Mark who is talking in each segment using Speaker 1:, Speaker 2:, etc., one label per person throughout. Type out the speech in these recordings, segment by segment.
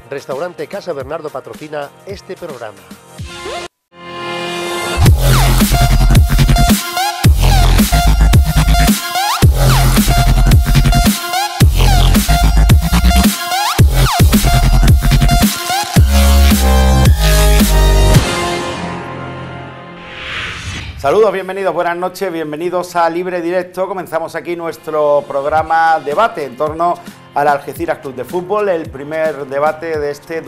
Speaker 1: Restaurante Casa Bernardo patrocina este programa.
Speaker 2: Saludos, bienvenidos, buenas noches, bienvenidos a Libre Directo. Comenzamos aquí nuestro programa debate en torno al Algeciras Club de Fútbol, el primer debate de este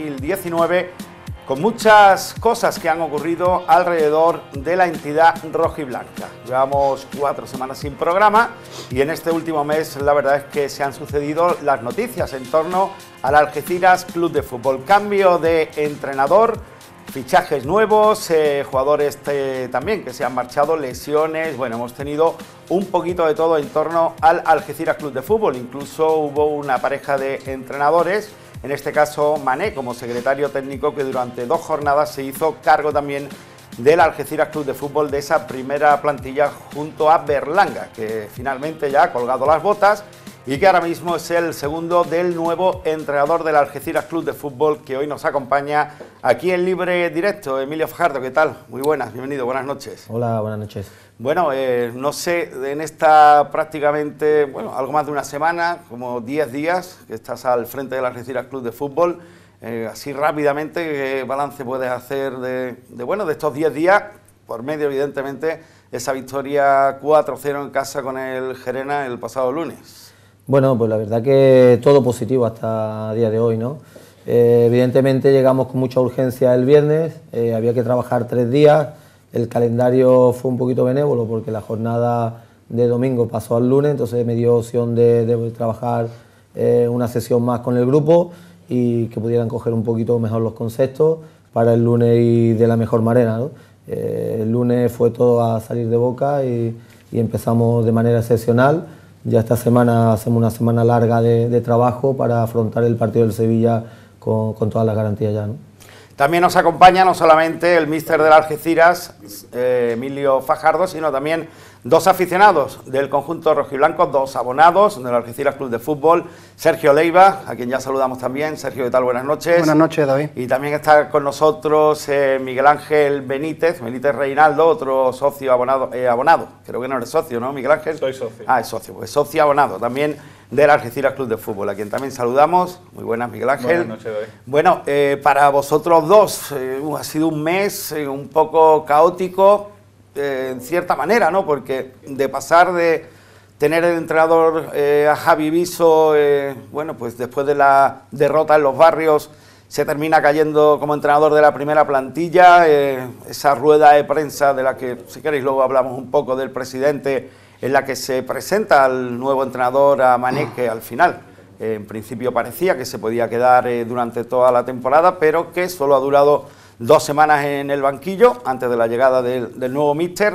Speaker 2: 2019, con muchas cosas que han ocurrido alrededor de la entidad rojiblanca. Llevamos 4 semanas sin programa y en este último mes la verdad es que se han sucedido las noticias en torno al Algeciras Club de Fútbol. Cambio de entrenador, fichajes nuevos, jugadores también que se han marchado, lesiones. Bueno, hemos tenido un poquito de todo en torno al Algeciras Club de Fútbol. Incluso hubo una pareja de entrenadores, en este caso Mané como secretario técnico, que durante 2 jornadas se hizo cargo también del Algeciras Club de Fútbol, de esa primera plantilla junto a Berlanga, que finalmente ya ha colgado las botas y que ahora mismo es el segundo del nuevo entrenador del Algeciras Club de Fútbol, que hoy nos acompaña aquí en Libre Directo. Emilio Fajardo, ¿qué tal? Muy buenas, bienvenido, buenas noches.
Speaker 3: Hola, buenas noches.
Speaker 2: Bueno, no sé, en esta prácticamente, bueno, algo más de una semana, como 10 días que estás al frente del Algeciras Club de Fútbol, así rápidamente, ¿qué balance puedes hacer de estos 10 días, por medio, evidentemente, esa victoria 4-0 en casa con el Gerena el pasado lunes?
Speaker 3: Bueno, pues la verdad que todo positivo hasta el día de hoy, ¿no? Evidentemente llegamos con mucha urgencia el viernes, había que trabajar 3 días, el calendario fue un poquito benévolo porque la jornada de domingo pasó al lunes, entonces me dio opción de trabajar una sesión más con el grupo y que pudieran coger un poquito mejor los conceptos para el lunes y de la mejor manera, ¿no? El lunes fue todo a salir de boca y empezamos de manera excepcional. Ya esta semana hacemos una semana larga de trabajo para afrontar el partido del Sevilla con todas las garantías ya, ¿no?
Speaker 2: También nos acompaña no solamente el míster del Algeciras, Emilio Fajardo, sino también 2 aficionados del conjunto rojiblanco, 2 abonados del Algeciras Club de Fútbol, Sergio Leiva, a quien ya saludamos también. Sergio, ¿qué tal? Buenas noches.
Speaker 4: Buenas noches, David.
Speaker 2: Y también está con nosotros Miguel Ángel Benítez Reinaldo, otro socio abonado, creo que no eres socio, ¿no, Miguel Ángel?
Speaker 5: Soy socio.
Speaker 2: Ah, es socio, pues socio abonado también del Algeciras Club de Fútbol, a quien también saludamos. Muy buenas, Miguel Ángel.
Speaker 5: Buenas noches, David.
Speaker 2: Bueno, para vosotros dos ha sido un mes un poco caótico, en cierta manera, ¿no? Porque de pasar de tener el entrenador a Javi Viso, bueno, pues después de la derrota en Los Barrios, se termina cayendo como entrenador de la primera plantilla, esa rueda de prensa de la que, si queréis, luego hablamos un poco del presidente, en la que se presenta al nuevo entrenador, a Mané, que al final, en principio parecía que se podía quedar durante toda la temporada, pero que solo ha durado 2 semanas en el banquillo, antes de la llegada del nuevo míster,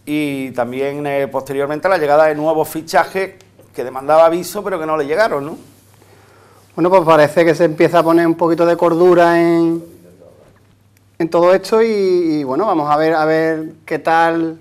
Speaker 2: y también posteriormente la llegada de nuevos fichajes que demandaba Viso, pero que no le llegaron, ¿no?
Speaker 4: Bueno, pues parece que se empieza a poner un poquito de cordura en todo esto y bueno, vamos a ver qué tal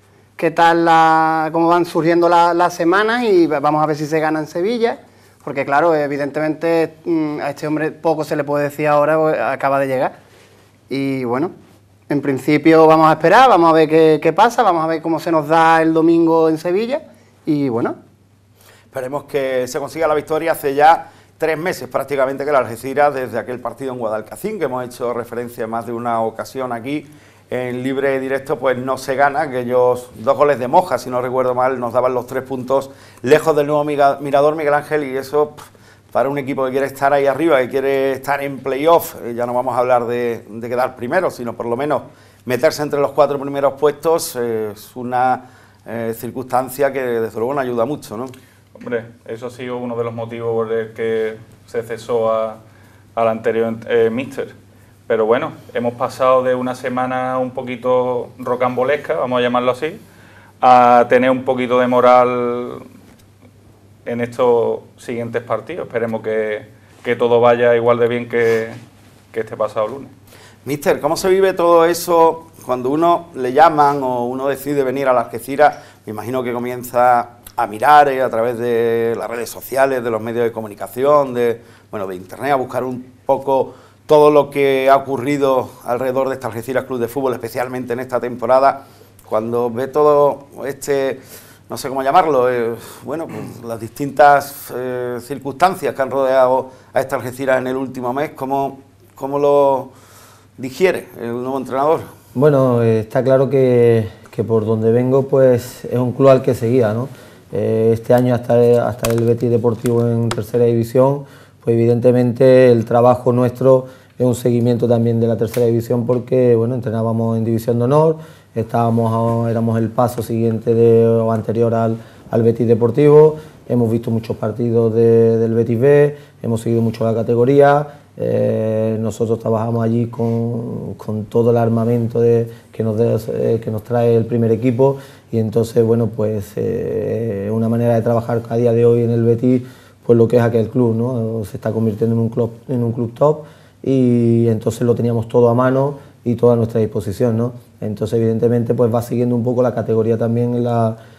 Speaker 4: cómo van surgiendo las semanas y vamos a ver si se gana en Sevilla, porque claro, evidentemente a este hombre poco se le puede decir ahora, pues acaba de llegar. Y bueno, en principio vamos a esperar, vamos a ver qué pasa, vamos a ver cómo se nos da el domingo en Sevilla y bueno.
Speaker 2: Esperemos que se consiga la victoria. Hace ya 3 meses prácticamente que el Algeciras, desde aquel partido en Guadalcacín, que hemos hecho referencia en más de una ocasión aquí en Libre Directo, pues no se gana. Aquellos 2 goles de Moja, si no recuerdo mal, nos daban los 3 puntos lejos del nuevo Mirador, Miguel Ángel, y eso para un equipo que quiere estar ahí arriba, que quiere estar en playoff, ya no vamos a hablar de quedar primero, sino por lo menos meterse entre los 4 primeros puestos, es una circunstancia que desde luego nos ayuda mucho, ¿no?
Speaker 5: Hombre, eso ha sido uno de los motivos por el que se cesó al anterior míster. Pero bueno, hemos pasado de una semana un poquito rocambolesca, vamos a llamarlo así, a tener un poquito de moral en estos siguientes partidos. Esperemos que todo vaya igual de bien que este pasado lunes.
Speaker 2: Míster, ¿cómo se vive todo eso cuando uno le llaman o uno decide venir a la Algeciras? Me imagino que comienza a mirar a través de las redes sociales, de los medios de comunicación, de bueno, de internet, a buscar un poco todo lo que ha ocurrido alrededor de esta Algeciras Club de Fútbol, especialmente en esta temporada, cuando ve todo no sé cómo llamarlo, bueno, pues las distintas circunstancias que han rodeado a esta Algeciras en el último mes, ¿cómo lo digiere el nuevo entrenador?
Speaker 3: Bueno, está claro que por donde vengo, pues es un club al que seguía, ¿no? Este año hasta el Betis Deportivo en tercera división, pues evidentemente el trabajo nuestro es un seguimiento también de la tercera división, porque bueno, entrenábamos en División de Honor, éramos el paso siguiente o anterior al Betis Deportivo, hemos visto muchos partidos del Betis B, hemos seguido mucho la categoría, nosotros trabajamos allí con todo el armamento que nos trae el primer equipo, y entonces bueno, pues una manera de trabajar a día de hoy en el Betis, pues lo que es aquel club, ¿no? Se está convirtiendo en un club top, y entonces lo teníamos todo a mano y todo a nuestra disposición, ¿no? Entonces evidentemente pues va siguiendo un poco la categoría también en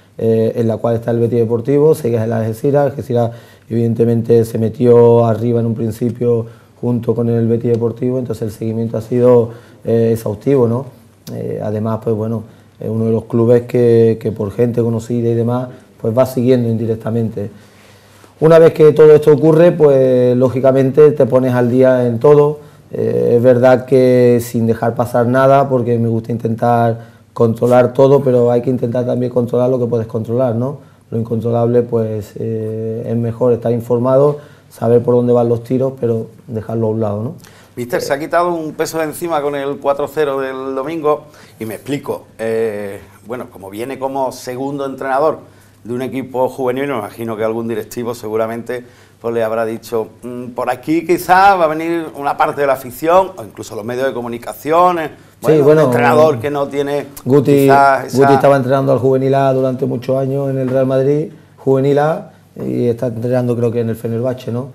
Speaker 3: la cual está el Betis Deportivo, sigue el Algeciras evidentemente se metió arriba en un principio junto con el Betis Deportivo, entonces el seguimiento ha sido exhaustivo, ¿no? Además, pues bueno, es uno de los clubes que por gente conocida y demás, pues va siguiendo indirectamente. Una vez que todo esto ocurre, pues lógicamente te pones al día en todo. Es verdad que sin dejar pasar nada, porque me gusta intentar controlar todo, pero hay que intentar también controlar lo que puedes controlar, ¿no? Lo incontrolable, pues es mejor estar informado, saber por dónde van los tiros, pero dejarlo a un lado, ¿no?
Speaker 2: Mister, se ha quitado un peso de encima con el 4-0 del domingo, y me explico. Bueno, como viene como segundo entrenador de un equipo juvenil, me imagino que algún directivo seguramente pues le habrá dicho, por aquí quizás va a venir una parte de la afición, o incluso los medios de comunicación, bueno, un entrenador que no tiene
Speaker 3: Guti estaba entrenando al Juvenil A durante muchos años en el Real Madrid, Juvenil A, y está entrenando creo que en el Fenerbahce, ¿no?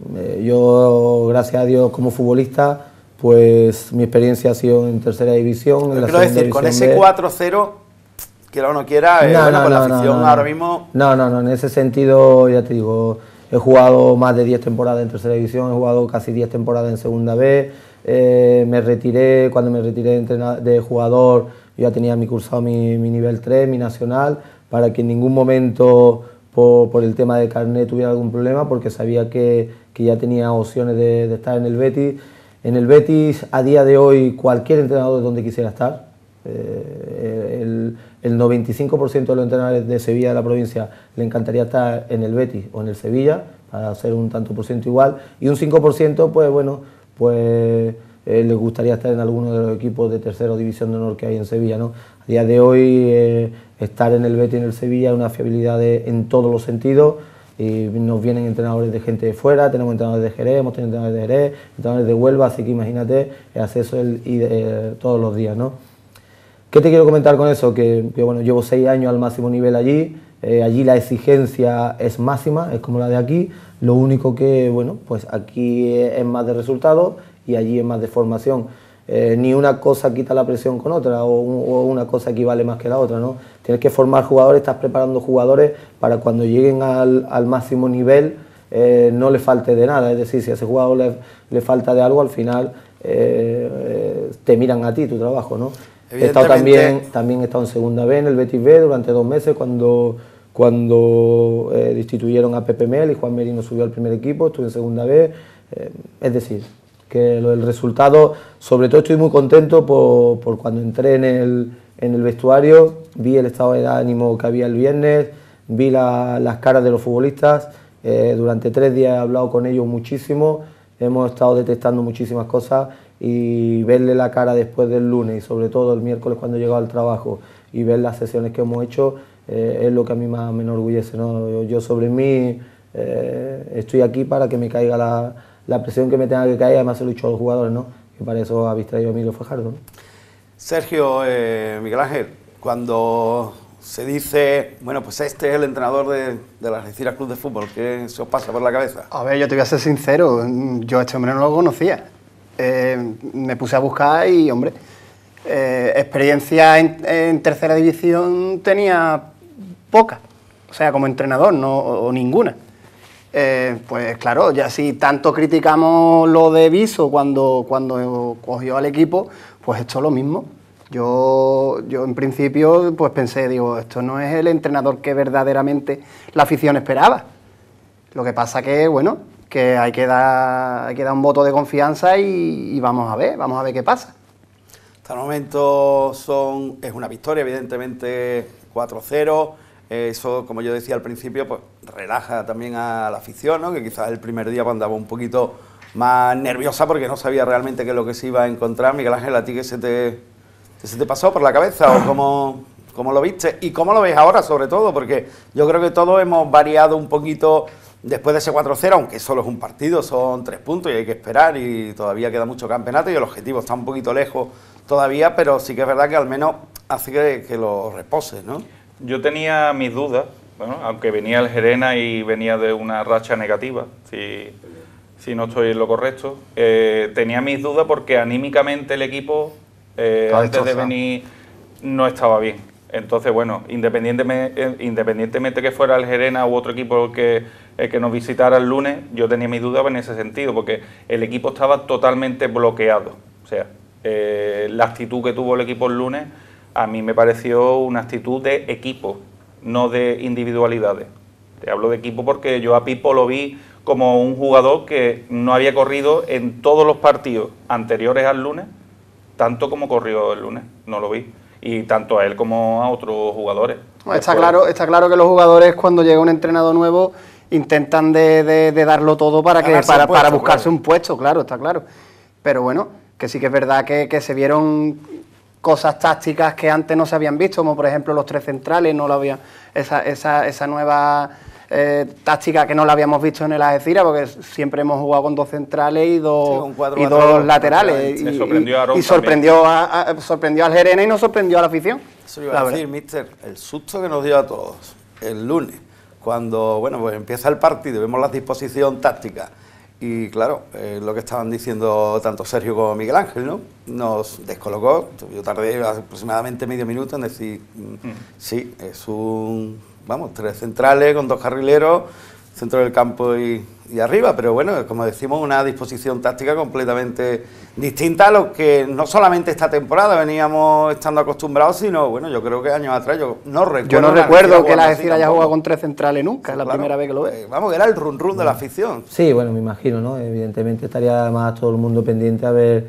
Speaker 3: Yo, gracias a Dios, como futbolista, pues mi experiencia ha sido en tercera división.
Speaker 2: Pero quiero decir, con ese 4-0, quiera o no quiera, la afición ahora mismo...
Speaker 3: No, en ese sentido, ya te digo, he jugado más de 10 temporadas en tercera división, he jugado casi 10 temporadas en segunda B, cuando me retiré de jugador, yo ya tenía cursado mi nivel 3, mi nacional, para que en ningún momento por el tema de carnet tuviera algún problema, porque sabía que ya tenía opciones de estar en el Betis. En el Betis, a día de hoy, cualquier entrenador de donde quisiera estar, el 95% de los entrenadores de Sevilla, de la provincia, le encantaría estar en el Betis o en el Sevilla, para hacer un tanto por ciento igual, y un 5%, pues bueno, pues les gustaría estar en alguno de los equipos de tercera división de honor que hay en Sevilla, ¿no? A día de hoy, estar en el Betis y en el Sevilla es una fiabilidad en todos los sentidos, y nos vienen entrenadores de gente de fuera, tenemos entrenadores de Jerez, hemos tenido entrenadores de Jerez, entrenadores de Huelva, así que imagínate, hacer eso todos los días, ¿no? ¿Qué te quiero comentar con eso? Que bueno, llevo 6 años al máximo nivel allí, allí la exigencia es máxima, es como la de aquí, lo único que, bueno, pues aquí es más de resultados y allí es más de formación. Ni una cosa quita la presión con otra, o una cosa equivale más que la otra, ¿no? Tienes que formar jugadores, estás preparando jugadores para cuando lleguen al máximo nivel no le falte de nada, es decir, si a ese jugador le falta de algo, al final te miran a ti, tu trabajo, ¿no? He estado también he estado en segunda B, en el Betis B, durante 2 meses, cuando destituyeron a Pepe Mel y Juan Merino subió al primer equipo, estuve en segunda B, es decir, que el resultado, sobre todo estoy muy contento por cuando entré en el vestuario, vi el estado de ánimo que había el viernes, vi las caras de los futbolistas, durante 3 días he hablado con ellos muchísimo, hemos estado detectando muchísimas cosas, y verle la cara después del lunes y sobre todo el miércoles cuando he llegado al trabajo y ver las sesiones que hemos hecho es lo que a mí más me enorgullece, ¿no? Yo sobre mí estoy aquí para que me caiga la presión que me tenga que caer, además se lo he dicho a los jugadores, ¿no? Y para eso habéis traído a Emilio Fajardo, ¿no?
Speaker 2: Sergio, Miguel Ángel, cuando se dice, bueno, pues este es el entrenador de la Algeciras Club de Fútbol, ¿qué se os pasa por la cabeza?
Speaker 4: A ver, yo te voy a ser sincero, yo a este hombre no lo conocía. Me puse a buscar y, hombre, experiencia en tercera división tenía poca, o sea, como entrenador, o ninguna. Pues claro, ya si tanto criticamos lo de Viso cuando cogió al equipo, pues esto es lo mismo. Yo en principio pues pensé, digo, esto no es el entrenador que verdaderamente la afición esperaba. Lo que pasa que, bueno, que hay que dar un voto de confianza y vamos a ver qué pasa.
Speaker 2: Hasta el momento es una victoria, evidentemente 4-0. Eso, como yo decía al principio, pues relaja también a la afición, ¿no? Que quizás el primer día pues, andaba un poquito más nerviosa porque no sabía realmente qué es lo que se iba a encontrar. Miguel Ángel, ¿a ti qué se te pasó por la cabeza o cómo lo viste? ¿Y cómo lo ves ahora, sobre todo? Porque yo creo que todos hemos variado un poquito después de ese 4-0, aunque solo es un partido, son 3 puntos y hay que esperar y todavía queda mucho campeonato y el objetivo está un poquito lejos todavía, pero sí que es verdad que al menos hace que lo reposes, ¿no?
Speaker 5: Yo tenía mis dudas, bueno, aunque venía el Gerena y venía de una racha negativa, si no estoy en lo correcto, tenía mis dudas porque anímicamente el equipo antes de venir no estaba bien. Entonces, bueno, independientemente que fuera el Gerena u otro equipo que nos visitara el lunes, yo tenía mis dudas en ese sentido, porque el equipo estaba totalmente bloqueado. O sea, la actitud que tuvo el equipo el lunes a mí me pareció una actitud de equipo, no de individualidades. Te hablo de equipo porque yo a Pipo lo vi como un jugador que no había corrido en todos los partidos anteriores al lunes, tanto como corrió el lunes, no lo vi. Y tanto a él como a otros jugadores.
Speaker 4: Está claro que los jugadores cuando llega un entrenador nuevo intentan de darlo todo para buscarse un puesto, claro, está claro. Pero bueno, que sí que es verdad que se vieron cosas tácticas que antes no se habían visto, como por ejemplo los 3 centrales, no lo había, esa nueva táctica que no la habíamos visto en el Algeciras, porque siempre hemos jugado con 2 centrales y dos laterales. Y sorprendió al Gerena y nos sorprendió a la afición.
Speaker 2: Eso iba a decir, mister, el susto que nos dio a todos el lunes, cuando pues empieza el partido y vemos la disposición táctica. Y claro, lo que estaban diciendo tanto Sergio como Miguel Ángel, ¿no? Nos descolocó. Yo tardé aproximadamente medio minuto en decir, sí, es 3 centrales con 2 carrileros, centro del campo y arriba, pero bueno, como decimos, una disposición táctica completamente distinta a lo que no solamente esta temporada veníamos estando acostumbrados, sino, bueno, yo creo que años atrás, yo no recuerdo
Speaker 4: que la Algeciras haya jugado con 3 centrales nunca, es la primera vez que lo veo.
Speaker 2: Que era el run de la afición.
Speaker 3: Sí, bueno, me imagino, ¿no? Evidentemente estaría además todo el mundo pendiente a ver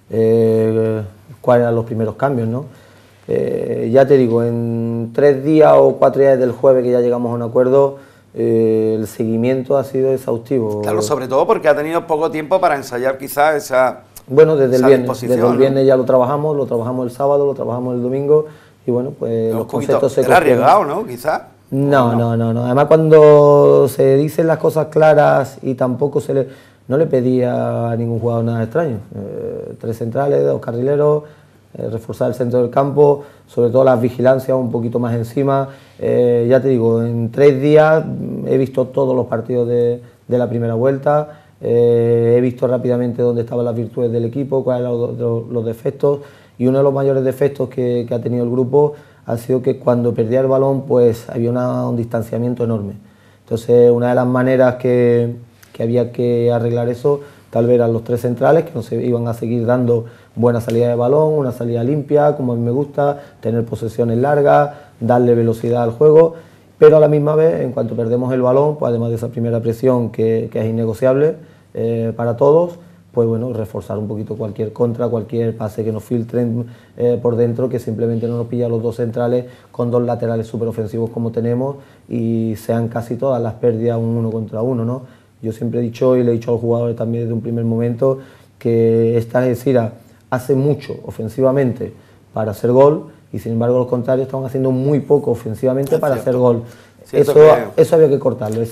Speaker 3: cuáles eran los primeros cambios, ¿no? Ya te digo, en 3 días o 4 días del jueves que ya llegamos a un acuerdo, el seguimiento ha sido exhaustivo.
Speaker 2: Claro, sobre todo porque ha tenido poco tiempo para ensayar quizás esa.
Speaker 3: Bueno, desde el viernes ya lo trabajamos el sábado, lo trabajamos el domingo y bueno, pues los conceptos se
Speaker 2: cogieron. Arriesgado, ¿no? Quizás.
Speaker 3: No. Además, cuando se dicen las cosas claras y tampoco no le pedía a ningún jugador nada extraño. 3 centrales, 2 carrileros, reforzar el centro del campo, sobre todo las vigilancias un poquito más encima. Ya te digo, en 3 días he visto todos los partidos de la primera vuelta, he visto rápidamente dónde estaban las virtudes del equipo, cuáles eran los defectos, y uno de los mayores defectos que ha tenido el grupo ha sido que cuando perdía el balón pues había un distanciamiento enorme. Entonces, una de las maneras que había que arreglar eso tal vez eran los 3 centrales, que nos iban a seguir dando buena salida de balón, una salida limpia, como a mí me gusta, tener posesiones largas, darle velocidad al juego, pero a la misma vez, en cuanto perdemos el balón, pues además de esa primera presión que es innegociable para todos, pues bueno, reforzar un poquito cualquier contra, cualquier pase que nos filtren por dentro, que simplemente no nos pilla los 2 centrales con 2 laterales súper ofensivos como tenemos y sean casi todas las pérdidas un 1 contra 1, ¿no? Yo siempre he dicho y le he dicho a los jugadores también desde un primer momento que esta Algeciras hace mucho ofensivamente para hacer gol y sin embargo los contrarios estaban haciendo muy poco ofensivamente para hacer gol. Eso había que cortarlo,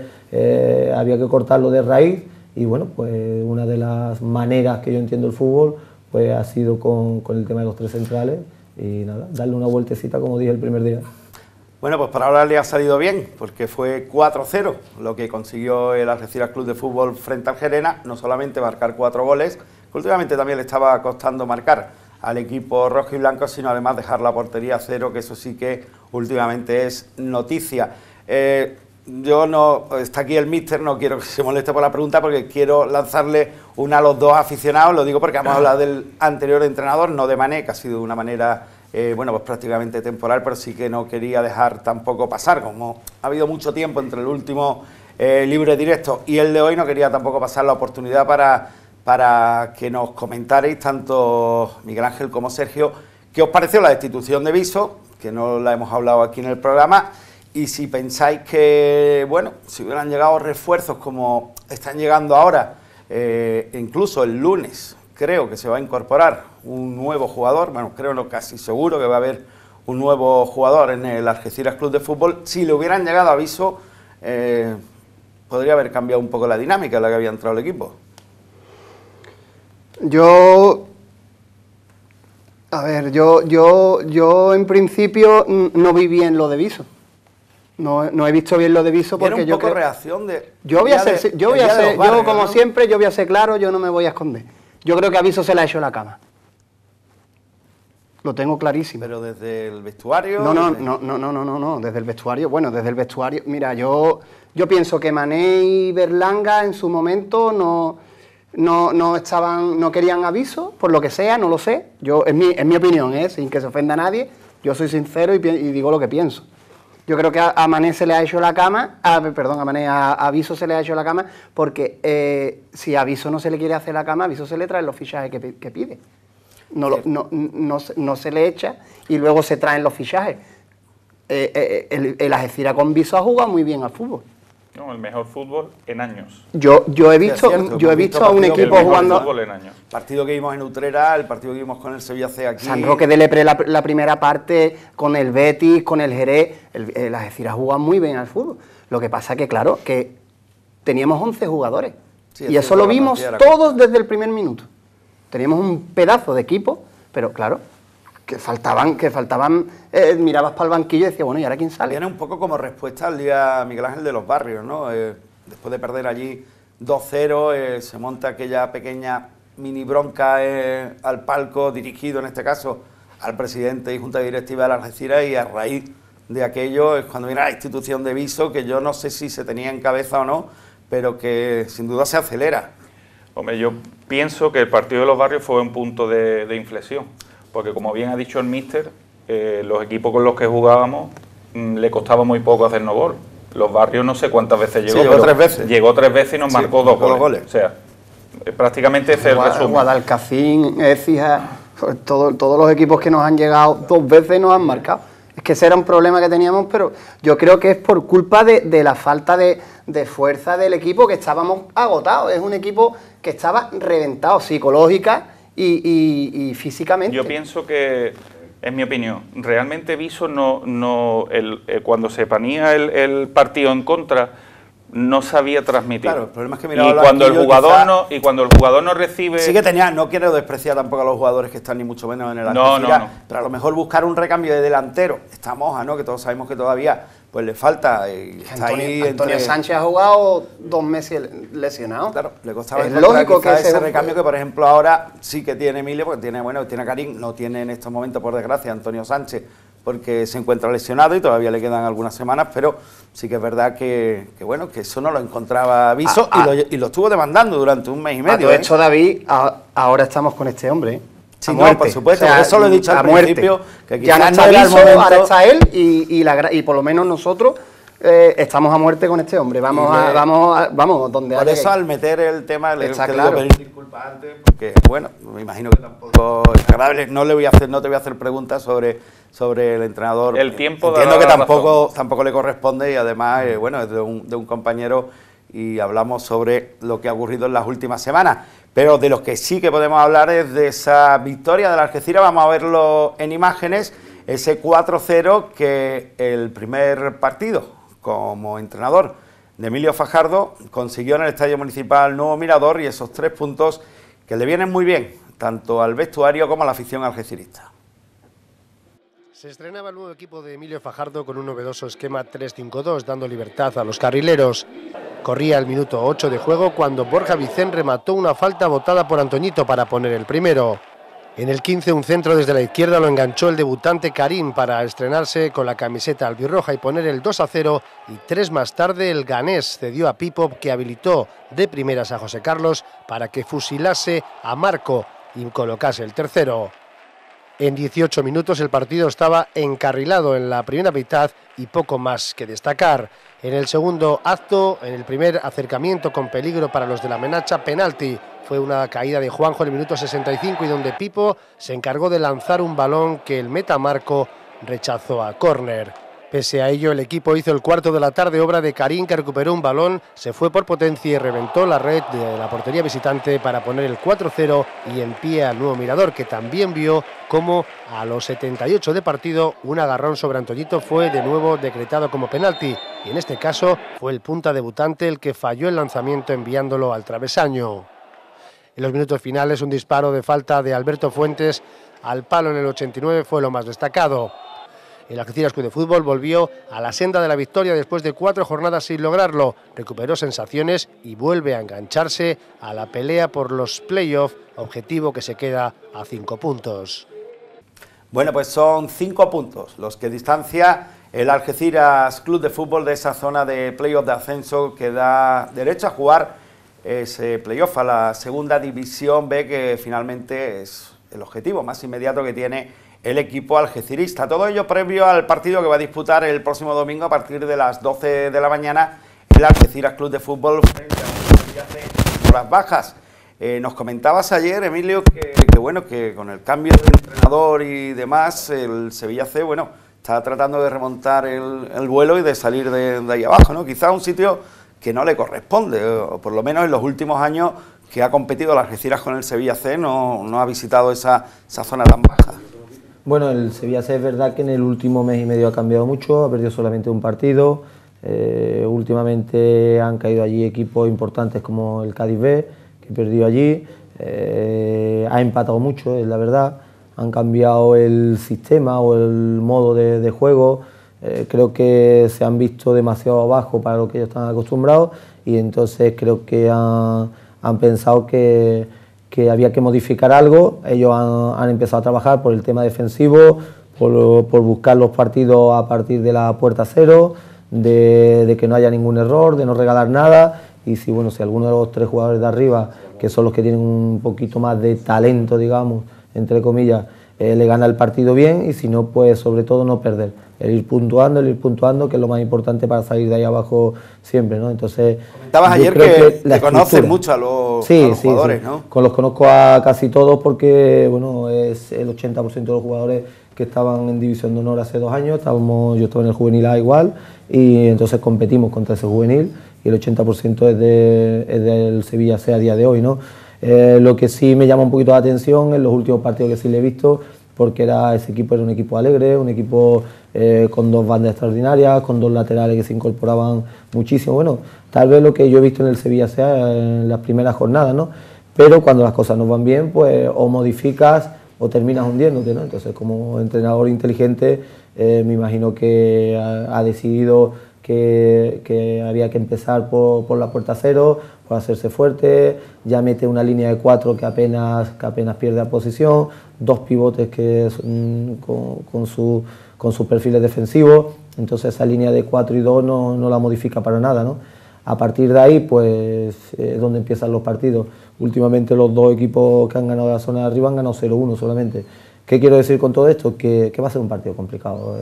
Speaker 3: había que cortarlo de raíz y bueno, pues una de las maneras que yo entiendo el fútbol pues ha sido con el tema de los 3 centrales y nada, darle una vueltecita como dije el primer día.
Speaker 2: Bueno, pues para ahora le ha salido bien, porque fue 4-0 lo que consiguió el Algeciras Club de Fútbol frente al Gerena, no solamente marcar 4 goles, que últimamente también le estaba costando marcar al equipo rojo y blanco, sino además dejar la portería a 0, que eso sí que últimamente es noticia. yo no, está aquí el míster, no quiero que se moleste por la pregunta porque quiero lanzarle una a los dos aficionados, lo digo porque vamos a hablar del anterior entrenador, no de Mané, que ha sido de una manera, bueno, pues prácticamente temporal, pero sí que no quería dejar tampoco pasar, como ha habido mucho tiempo entre el último libre directo y el de hoy, no quería tampoco pasar la oportunidad para que nos comentarais, tanto Miguel Ángel como Sergio, qué os pareció la destitución de Viso, que no la hemos hablado aquí en el programa, y si pensáis que, bueno, si hubieran llegado refuerzos como están llegando ahora, incluso el lunes creo que se va a incorporar un nuevo jugador, bueno, creo no, casi seguro que va a haber un nuevo jugador en el Algeciras Club de Fútbol, si le hubieran llegado a Viso, podría haber cambiado un poco la dinámica en la que había entrado el equipo.
Speaker 4: Yo en principio no vi bien lo de Viso. No he visto bien lo de Viso porque
Speaker 2: yo creo... reacción de...
Speaker 4: Yo como siempre, yo voy a ser claro, yo no me voy a esconder. Yo creo que a Viso se le ha hecho la cama. Lo tengo clarísimo.
Speaker 2: ¿Pero desde el vestuario?
Speaker 4: No, desde el vestuario. Bueno, desde el vestuario... Mira, yo pienso que Mané y Berlanga en su momento no querían a Viso, por lo que sea, no lo sé. Es mi opinión, sin que se ofenda a nadie. Yo soy sincero y digo lo que pienso. Yo creo que a Mané se le ha hecho la cama, a Viso se le ha hecho la cama, porque si a Viso no se le quiere hacer la cama, a Viso se le traen los fichajes que pide. No se le echa y luego se traen los fichajes. El Algeciras con Viso ha jugado muy bien al fútbol.
Speaker 5: No, el mejor fútbol en años.
Speaker 4: Yo he visto a un equipo jugando...
Speaker 5: Fútbol en años.
Speaker 2: Partido que vimos en Utrera, el partido que vimos con el Sevilla C aquí...
Speaker 4: San Roque de Lepre la primera parte, con el Betis, con el Jerez... El Algeciras jugaba muy bien al fútbol. Lo que pasa que, claro, que teníamos 11 jugadores. Sí, y eso lo vimos todos desde el primer minuto. Teníamos un pedazo de equipo, pero claro... que faltaban, mirabas para el banquillo y decías, bueno, ¿y ahora quién sale?
Speaker 2: Viene un poco como respuesta al día Miguel Ángel de los Barrios, ¿no? Después de perder allí 2-0, se monta aquella pequeña mini bronca al palco, dirigido en este caso al presidente y junta directiva de la Algeciras, y a raíz de aquello es cuando viene la institución de Viso, que yo no sé si se tenía en cabeza o no, pero que sin duda se acelera.
Speaker 5: Hombre, yo pienso que el partido de los Barrios fue un punto de inflexión. Porque como bien ha dicho el míster, los equipos con los que jugábamos le costaba muy poco hacernos gol. Los Barrios no sé cuántas veces llegó.
Speaker 2: Sí, llegó 3 veces.
Speaker 5: Llegó 3 veces y nos marcó 2 goles. O sea, prácticamente es el resumen.
Speaker 4: Guadalcacín, Écija, todos los equipos que nos han llegado 2 veces nos han marcado. Es que ese era un problema que teníamos, pero yo creo que es por culpa de la falta de fuerza del equipo, que estábamos agotados. Es un equipo que estaba reventado psicológica y físicamente.
Speaker 5: Yo pienso que, en mi opinión, realmente Viso cuando se ponía el partido en contra, no sabía transmitir.
Speaker 2: Claro, el problema es que
Speaker 5: y cuando el jugador no recibe...
Speaker 2: Sí que tenía, no quiero despreciar tampoco a los jugadores que están ni mucho menos en el Algeciras, no. Pero a lo mejor buscar un recambio de delantero, esta Moja, ¿no? Que todos sabemos que todavía pues le falta.
Speaker 4: Antonio Sánchez ha jugado 2 meses lesionado.
Speaker 2: Claro, le costaba
Speaker 4: es lógico que
Speaker 2: ese recambio que, por ejemplo, ahora sí que tiene Emilio, porque tiene a Karim, no tiene en estos momentos, por desgracia, Antonio Sánchez, porque se encuentra lesionado y todavía le quedan algunas semanas, pero sí que es verdad que eso no lo encontraba Viso y lo estuvo demandando durante 1 mes y medio.
Speaker 4: De hecho, David, ahora estamos con este hombre,
Speaker 2: Sí, no, por supuesto, por eso lo he dicho al principio, que
Speaker 4: ya no está Viso, ahora está él y por lo menos nosotros estamos a muerte con este hombre. Vamos donde haya.
Speaker 2: Por eso al meter el tema le quiero pedir disculpas antes, porque bueno, me imagino que tampoco es agradable. No te voy a hacer preguntas sobre el entrenador.
Speaker 5: El tiempo
Speaker 2: entiendo que tampoco le corresponde y además es de un compañero y hablamos sobre lo que ha ocurrido en las últimas semanas. Pero de los que sí que podemos hablar es de esa victoria de la Algeciras. Vamos a verlo en imágenes, ese 4-0 que el primer partido como entrenador de Emilio Fajardo consiguió en el Estadio Municipal Nuevo Mirador, y esos 3 puntos que le vienen muy bien tanto al vestuario como a la afición algecirista.
Speaker 1: Se estrenaba el nuevo equipo de Emilio Fajardo con un novedoso esquema 3-5-2, dando libertad a los carrileros. Corría el minuto 8 de juego cuando Borja Vicén remató una falta botada por Antoñito para poner el primero. En el 15, un centro desde la izquierda lo enganchó el debutante Karim para estrenarse con la camiseta albirroja y poner el 2-0, y 3 más tarde el ganés cedió a Pipo, que habilitó de primeras a José Carlos para que fusilase a Marco y colocase el tercero. En 18 minutos el partido estaba encarrilado en la primera mitad y poco más que destacar. En el segundo acto, en el primer acercamiento con peligro para los de la Menacha, penalti. Fue una caída de Juanjo en el minuto 65 y donde Pipo se encargó de lanzar un balón que el meta Marco rechazó a córner. Pese a ello, el equipo hizo el cuarto de la tarde, obra de Karim, que recuperó un balón, se fue por potencia y reventó la red de la portería visitante para poner el 4-0 y en pie al nuevo Mirador, que también vio cómo a los 78 de partido un agarrón sobre Antoñito fue de nuevo decretado como penalti, y en este caso fue el punta debutante el que falló el lanzamiento enviándolo al travesaño. En los minutos finales, un disparo de falta de Alberto Fuentes al palo en el 89 fue lo más destacado. El Algeciras Club de Fútbol volvió a la senda de la victoria después de 4 jornadas sin lograrlo, recuperó sensaciones y vuelve a engancharse a la pelea por los playoffs, objetivo que se queda a 5 puntos.
Speaker 2: Bueno, pues son 5 puntos los que distancia el Algeciras Club de Fútbol de esa zona de playoff de ascenso que da derecho a jugar ese playoff a la segunda división B, que finalmente es el objetivo más inmediato que tiene el equipo algecirista. Todo ello previo al partido que va a disputar el próximo domingo a partir de las 12 de la mañana el Algeciras Club de Fútbol frente a Sevilla C por las bajas. Nos comentabas ayer, Emilio, que con el cambio de entrenador y demás, el Sevilla C, está tratando de remontar el vuelo y de salir de ahí abajo, ¿no? Quizá un sitio que no le corresponde, o por lo menos en los últimos años que ha competido el Algeciras con el Sevilla C, no ha visitado esa zona tan baja.
Speaker 3: Bueno, el Sevilla C es verdad que en el último mes y medio ha cambiado mucho, ha perdido solamente un partido, últimamente han caído allí equipos importantes como el Cádiz B, que perdió allí, ha empatado mucho, es la verdad, han cambiado el sistema o el modo de juego. Creo que se han visto demasiado abajo para lo que ellos están acostumbrados y entonces creo que han pensado que había que modificar algo. Ellos han empezado a trabajar por el tema defensivo, por buscar los partidos a partir de la puerta cero, de que no haya ningún error, de no regalar nada, y si alguno de los 3 jugadores de arriba, que son los que tienen un poquito más de talento, digamos, entre comillas, le gana el partido bien, y si no, pues sobre todo no perder, el ir puntuando, que es lo más importante para salir de ahí abajo siempre, ¿no? Entonces,
Speaker 2: comentabas ayer que conoces mucho a los jugadores, ¿no?
Speaker 3: Los conozco a casi todos porque, es el 80% de los jugadores que estaban en División de Honor hace 2 años, yo estaba en el Juvenil A igual, y entonces competimos contra ese Juvenil, y el 80% es del Sevilla C a día de hoy, ¿no? Lo que sí me llama un poquito la atención en los últimos partidos que sí le he visto, porque ese equipo era un equipo alegre, un equipo con 2 bandas extraordinarias, con 2 laterales que se incorporaban muchísimo. Tal vez lo que yo he visto en el Sevilla sea en las primeras jornadas, ¿no? Pero cuando las cosas no van bien, pues o modificas o terminas hundiéndote, ¿no? Entonces, como entrenador inteligente, me imagino que ha decidido que había que empezar por la puerta cero, por hacerse fuerte, ya mete una línea de 4 que apenas pierde la posición, 2 pivotes con sus perfiles defensivos, entonces esa línea de 4 y 2 no la modifica para nada, ¿no? A partir de ahí, pues, es donde empiezan los partidos. Últimamente los 2 equipos que han ganado la zona de arriba han ganado 0-1 solamente. ¿Qué quiero decir con todo esto? Que va a ser un partido complicado,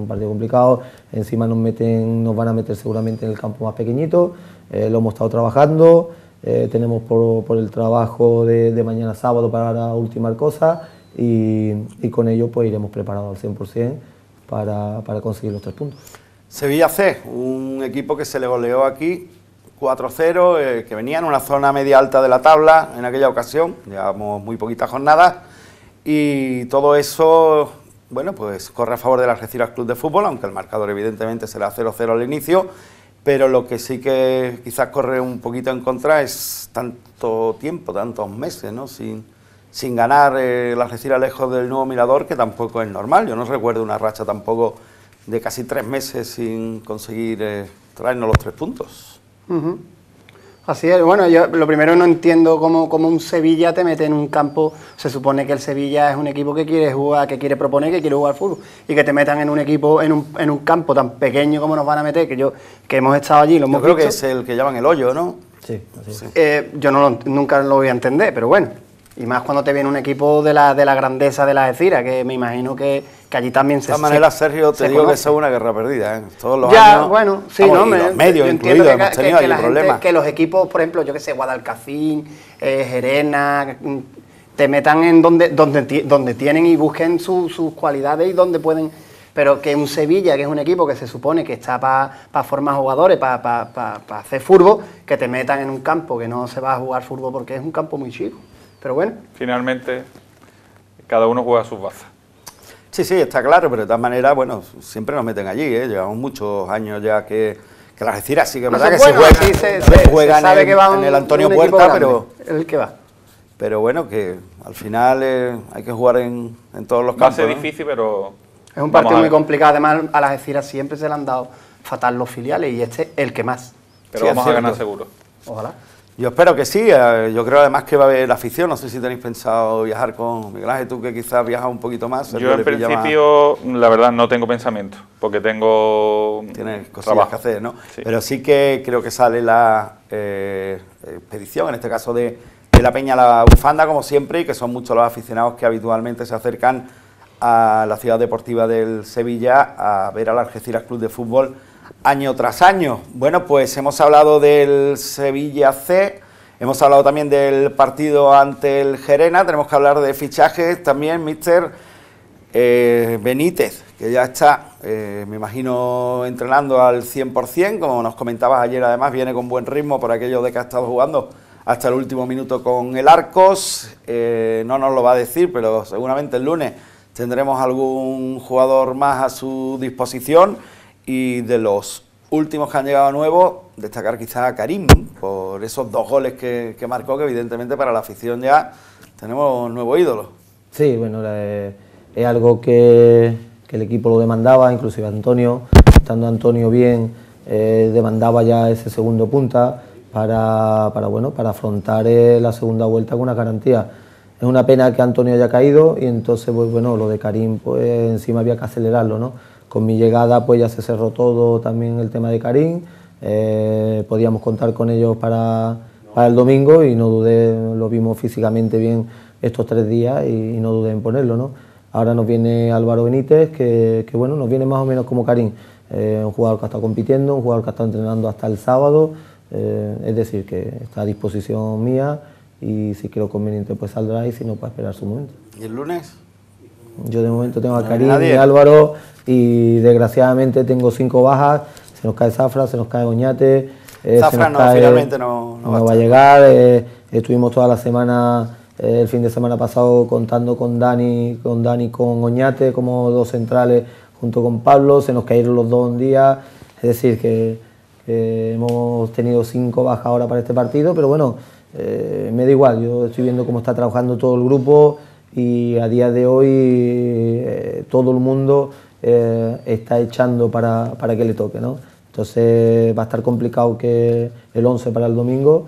Speaker 3: encima nos van a meter seguramente en el campo más pequeñito, lo hemos estado trabajando, tenemos por el trabajo de mañana sábado para ultimar cosas y con ello pues iremos preparados al 100% para conseguir los 3 puntos.
Speaker 2: Sevilla C, un equipo que se le goleó aquí 4-0, que venía en una zona media alta de la tabla en aquella ocasión, llevamos muy poquitas jornadas, y todo eso, pues corre a favor del Algeciras Club de Fútbol, aunque el marcador evidentemente será 0-0 al inicio, pero lo que sí que quizás corre un poquito en contra es tanto tiempo, tantos meses, ¿no? Sin ganar el Algeciras lejos del nuevo Mirador, que tampoco es normal. Yo no recuerdo una racha tampoco de casi 3 meses sin conseguir traernos los 3 puntos.
Speaker 4: Así es, bueno, yo lo primero no entiendo cómo un Sevilla te mete en un campo, se supone que el Sevilla es un equipo que quiere jugar, que quiere proponer, que quiere jugar fútbol, y que te metan en un equipo, en un campo tan pequeño como nos van a meter, que hemos estado allí, lo hemos
Speaker 2: Yo creo
Speaker 4: visto.
Speaker 2: que es el que llaman el hoyo, ¿no?
Speaker 3: Sí, así es.
Speaker 4: Yo nunca lo voy a entender, pero bueno, y más cuando te viene un equipo de la grandeza de la Algeciras, que me imagino que allí también
Speaker 2: De todas maneras, Sergio, te digo que eso es una guerra perdida, ¿eh? Todos los
Speaker 4: ya,
Speaker 2: años,
Speaker 4: bueno, sí,
Speaker 2: vamos,
Speaker 4: no,
Speaker 2: y los medios
Speaker 4: yo
Speaker 2: incluidos,
Speaker 4: entiendo
Speaker 2: hemos tenido allí
Speaker 4: la gente,
Speaker 2: problemas.
Speaker 4: que los equipos, por ejemplo, yo que sé, Guadalcacín, Gerena, te metan en donde tienen y busquen sus cualidades y donde pueden, pero que un Sevilla, que es un equipo que se supone que está para formar jugadores, para hacer fútbol, que te metan en un campo que no se va a jugar fútbol porque es un campo muy chico, pero bueno.
Speaker 5: Finalmente, cada uno juega a sus bazas.
Speaker 2: Sí, sí, está claro, pero de todas maneras, bueno, siempre nos meten allí, ¿eh? Llevamos muchos años ya que las Algeciras sí que es verdad que
Speaker 4: Bueno,
Speaker 2: se
Speaker 4: sí,
Speaker 2: juega
Speaker 4: se sabe
Speaker 2: en
Speaker 4: que va
Speaker 2: en el Antonio
Speaker 4: un equipo
Speaker 2: Puerta,
Speaker 4: grande, el que va.
Speaker 2: pero bueno, que al final hay que jugar en todos los
Speaker 5: Va a
Speaker 2: campos,
Speaker 5: ser
Speaker 2: ¿no?
Speaker 5: difícil, pero...
Speaker 4: Es un
Speaker 5: vamos
Speaker 4: partido
Speaker 5: a
Speaker 4: muy
Speaker 5: ver.
Speaker 4: complicado, además a las Algeciras siempre se le han dado fatal los filiales y este el que más.
Speaker 5: Pero
Speaker 2: Sí, es
Speaker 5: vamos a ganar
Speaker 2: cierto.
Speaker 5: seguro.
Speaker 4: Ojalá.
Speaker 2: Yo espero que sí, yo creo además que va a haber afición, no sé si tenéis pensado viajar con Miguel Ángel, tú que quizás viajas un poquito más. Sergio
Speaker 5: Yo en
Speaker 2: le pilla más-
Speaker 5: principio, la verdad, no tengo pensamiento, porque tengo
Speaker 2: Tienes cosillas
Speaker 5: trabajo.
Speaker 2: que hacer, ¿no?
Speaker 5: Sí.
Speaker 2: Pero sí que creo que sale la expedición, en este caso de la Peña La Bufanda, como siempre, y que son muchos los aficionados que habitualmente se acercan a la ciudad deportiva del Sevilla a ver al Algeciras Club de Fútbol año tras año. Bueno, pues hemos hablado del Sevilla C, hemos hablado también del partido ante el Gerena, tenemos que hablar de fichajes también, míster. Benítez, que ya está, me imagino, entrenando al 100%, como nos comentabas ayer, además viene con buen ritmo por aquello de que ha estado jugando hasta el último minuto con el Arcos, no nos lo va a decir, pero seguramente el lunes tendremos algún jugador más a su disposición, y de los últimos que han llegado nuevos, destacar quizá a Karim, por esos 2 goles que marcó, que evidentemente para la afición ya tenemos un nuevo ídolo.
Speaker 3: Sí, bueno, es algo que el equipo lo demandaba, inclusive Antonio, estando Antonio bien, demandaba ya ese segundo punta para afrontar la segunda vuelta con una garantía. Es una pena que Antonio haya caído y entonces, pues bueno, lo de Karim, pues encima había que acelerarlo, ¿no? Con mi llegada, pues ya se cerró todo también el tema de Karim, podíamos contar con ellos para el domingo y no dudé, lo vimos físicamente bien estos 3 días y no dudé en ponerlo, ¿no? Ahora nos viene Álvaro Benítez, que bueno, nos viene más o menos como Karim, un jugador que ha estado compitiendo, un jugador que ha estado entrenando hasta el sábado, es decir, que está a disposición mía y si creo conveniente pues saldrá y si no, pues esperar su momento.
Speaker 2: ¿Y el lunes?
Speaker 3: Yo de momento tengo a
Speaker 2: No
Speaker 3: Karim
Speaker 2: hay nadie.
Speaker 3: y Álvaro y desgraciadamente tengo 5 bajas, se nos cae Zafra, se nos cae Oñate,
Speaker 2: Zafra no, finalmente no va a
Speaker 3: va a
Speaker 2: estar.
Speaker 3: llegar, estuvimos toda la semana, el fin de semana pasado contando con Dani, con Oñate como 2 centrales junto con Pablo, se nos cayeron los 2 un día, es decir que hemos tenido 5 bajas ahora para este partido, pero bueno, me da igual, yo estoy viendo cómo está trabajando todo el grupo y a día de hoy todo el mundo está echando para que le toque, ¿no? Entonces va a estar complicado que el 11 para el domingo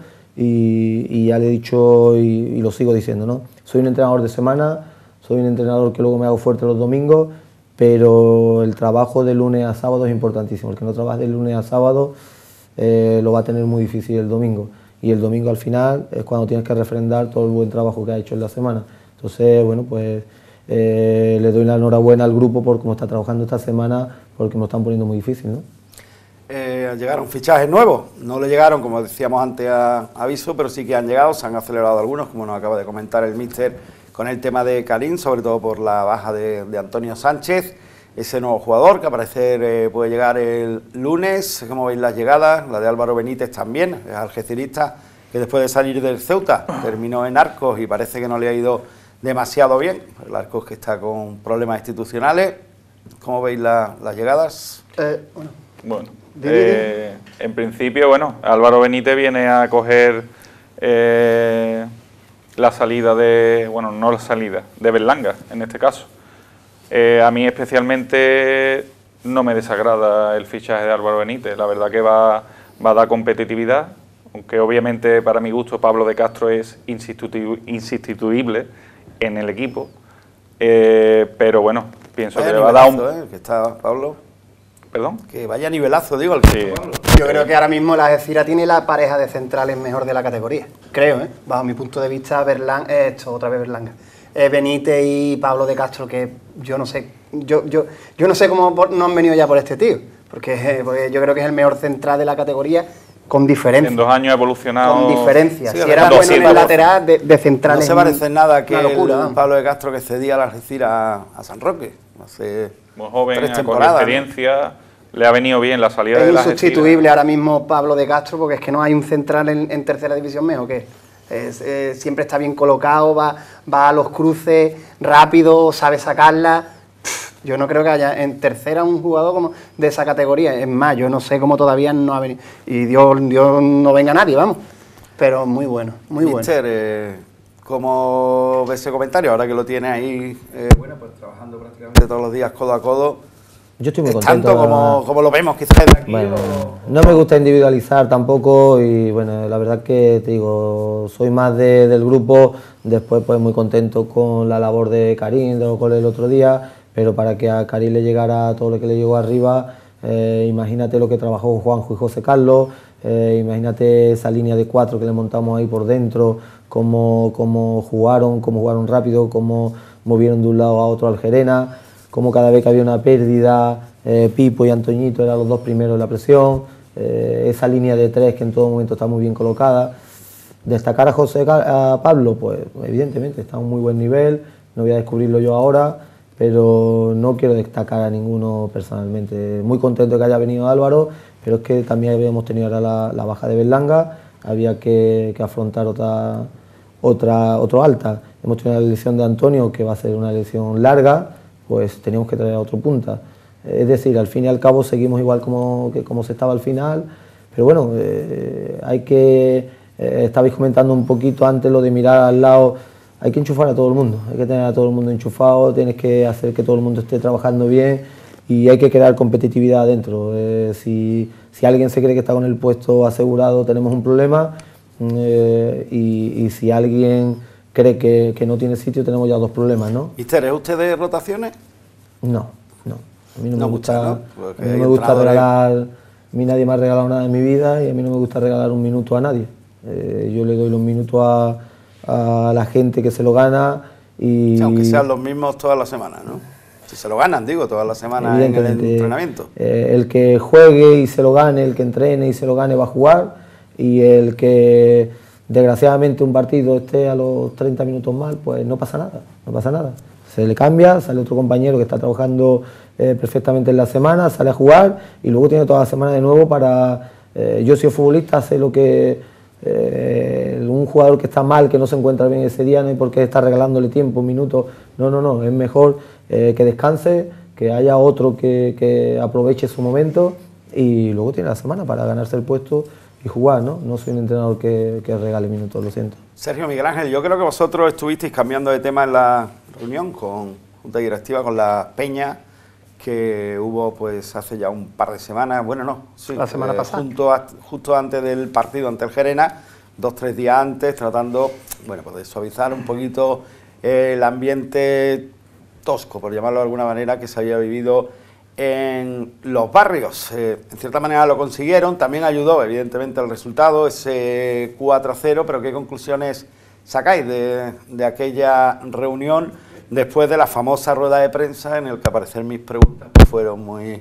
Speaker 3: y ya le he dicho y lo sigo diciendo, ¿no? Soy un entrenador de semana, soy un entrenador que luego me hago fuerte los domingos, pero el trabajo de lunes a sábado es importantísimo. El que no trabaja de lunes a sábado lo va a tener muy difícil el domingo. Y el domingo al final es cuando tienes que refrendar todo el buen trabajo que ha hecho en la semana. Entonces, bueno, pues le doy la enhorabuena al grupo por cómo está trabajando esta semana, porque me lo están poniendo muy difícil, ¿no?
Speaker 2: Llegaron fichajes nuevos, no le llegaron, como decíamos antes, a aviso, pero sí que han llegado, se han acelerado algunos, como nos acaba de comentar el míster con el tema de Karim, sobre todo por la baja de Antonio Sánchez, ese nuevo jugador que al parecer puede llegar el lunes. Como veis las llegadas, la de Álvaro Benítez también, es algecirista, que después de salir del Ceuta terminó en Arcos y parece que no le ha ido demasiado bien, el Arcos que está con problemas institucionales. ¿Cómo veis las llegadas?
Speaker 5: Bueno, en principio, bueno, Álvaro Benítez viene a coger la salida de, bueno, no la salida, de Berlanga, en este caso. A mí especialmente no me desagrada el fichaje de Álvaro Benítez, la verdad que va a dar competitividad, aunque obviamente para mi gusto Pablo de Castro es insustituible en el equipo, pero bueno, pienso que le va a dar un...
Speaker 2: que está Pablo.
Speaker 5: ¿Perdón?
Speaker 2: Que vaya nivelazo, digo, al que
Speaker 5: Sí.
Speaker 2: Pablo.
Speaker 4: Yo creo que ahora mismo la Algeciras tiene la pareja de centrales mejor de la categoría. Creo, bajo mi punto de vista, Berlanga. Benítez y Pablo de Castro, que yo no sé, yo no sé cómo no han venido ya por este tío, porque yo creo que es el mejor central de la categoría con diferencia.
Speaker 5: En 2 años ha evolucionado.
Speaker 4: Con diferencia.
Speaker 2: Sí,
Speaker 4: si era bueno en el
Speaker 5: sí,
Speaker 4: lateral, de central.
Speaker 2: No se parece en nada que
Speaker 4: una locura,
Speaker 2: el
Speaker 4: vamos.
Speaker 2: Pablo de Castro que cedía a la Algeciras a San Roque hace
Speaker 5: Muy joven,
Speaker 2: 3
Speaker 5: con
Speaker 2: temporadas.
Speaker 5: experiencia, le ha venido bien la salida de
Speaker 4: Es
Speaker 5: la
Speaker 4: insustituible ahora mismo Pablo de Castro, porque es que no hay un central en tercera división mejor que él. Siempre está bien colocado, va a los cruces rápido, sabe sacarla. Yo no creo que haya en tercera un jugador como de esa categoría. Es más, yo no sé cómo todavía no ha venido. Y Dios no venga nadie, vamos. Pero muy bueno, muy bueno.
Speaker 2: Mister, ¿cómo ves ese comentario? Ahora que lo tiene ahí, bueno, pues trabajando prácticamente todos los días codo a codo.
Speaker 3: Yo estoy muy
Speaker 2: ¿Es
Speaker 3: contento.
Speaker 2: tanto como lo vemos quizás desde aquí?
Speaker 3: Bueno, no me gusta individualizar tampoco y bueno, la verdad que te digo, soy más del grupo, después pues muy contento con la labor de Karim, de lo con el otro día, pero para que a Karim le llegara todo lo que le llegó arriba, imagínate lo que trabajó Juanjo y José Carlos, imagínate esa línea de 4 que le montamos ahí por dentro, cómo jugaron rápido, cómo movieron de un lado a otro al Gerena, como cada vez que había una pérdida, Pipo y Antoñito eran los 2 primeros en la presión, esa línea de 3 que en todo momento está muy bien colocada. Destacar a Pablo, pues evidentemente está a un muy buen nivel, no voy a descubrirlo yo ahora, pero no quiero destacar a ninguno personalmente. Muy contento que haya venido Álvaro, pero es que también habíamos tenido ahora la baja de Berlanga, había que afrontar otro alta. Hemos tenido la lesión de Antonio, que va a ser una lesión larga, pues teníamos que traer a otro punta. Es decir, al fin y al cabo seguimos igual como se estaba al final, pero bueno, hay que, estabais comentando un poquito antes lo de mirar al lado, hay que enchufar a todo el mundo, hay que tener a todo el mundo enchufado, tienes que hacer que todo el mundo esté trabajando bien y hay que crear competitividad adentro. Si alguien se cree que está con el puesto asegurado, tenemos un problema, y si alguien cree que no tiene sitio, tenemos ya 2 problemas, ¿no?
Speaker 2: Mister, ¿es usted de rotaciones?
Speaker 3: No. A mí no me gusta,
Speaker 2: ¿no?
Speaker 3: a
Speaker 2: Porque
Speaker 3: mí no
Speaker 2: hay
Speaker 3: me gusta
Speaker 2: entrenadores-
Speaker 3: regalar, a mí nadie me ha regalado nada en mi vida y a mí no me gusta regalar un minuto a nadie. Yo le doy los minutos a la gente que se lo gana y...
Speaker 2: Sí, aunque sean los mismos todas las semanas, ¿no? Si se lo ganan, digo, todas las semanas en el
Speaker 3: evidentemente,
Speaker 2: entrenamiento.
Speaker 3: el que juegue y se lo gane, el que entrene y se lo gane va a jugar y el que desgraciadamente un partido esté a los 30 minutos mal, pues no pasa nada. Se le cambia, sale otro compañero que está trabajando perfectamente en la semana, sale a jugar y luego tiene toda la semana de nuevo para... yo soy futbolista, sé lo que... un jugador que está mal, que no se encuentra bien ese día, no hay por qué estar regalándole tiempo, minutos, no, es mejor que descanse, que haya otro que aproveche su momento y luego tiene la semana para ganarse el puesto y jugar, ¿no? No soy un entrenador que regale minutos, lo siento.
Speaker 2: Sergio, Miguel Ángel, yo creo que vosotros estuvisteis cambiando de tema en la reunión con Junta Directiva, con la Peña, que hubo pues hace ya un par de semanas, bueno no, sí,
Speaker 4: La semana pasada.
Speaker 2: justo antes del partido ante el Gerena, 2-3 días antes, tratando, bueno, pues de suavizar un poquito el ambiente tosco, por llamarlo de alguna manera, que se había vivido en los barrios. En cierta manera lo consiguieron, también ayudó evidentemente el resultado, ese 4-0, pero ¿qué conclusiones sacáis de aquella reunión después de la famosa rueda de prensa en la que, al parecer, mis preguntas fueron muy